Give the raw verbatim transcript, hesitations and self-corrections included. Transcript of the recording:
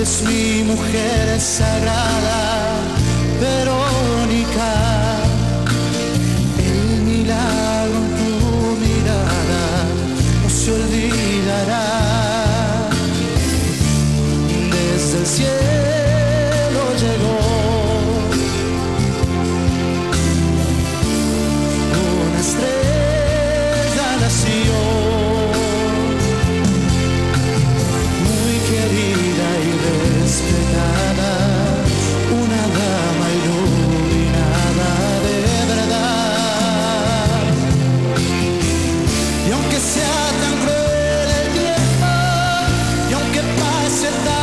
es mi mujer sagrada, Verónica. El milagro en tu mirada no se olvidará. Desde el cielo llegó una estrella, nació muy querida y respetada, una dama iluminada de verdad. Y aunque sea tan cruel el tiempo, y aunque pase tan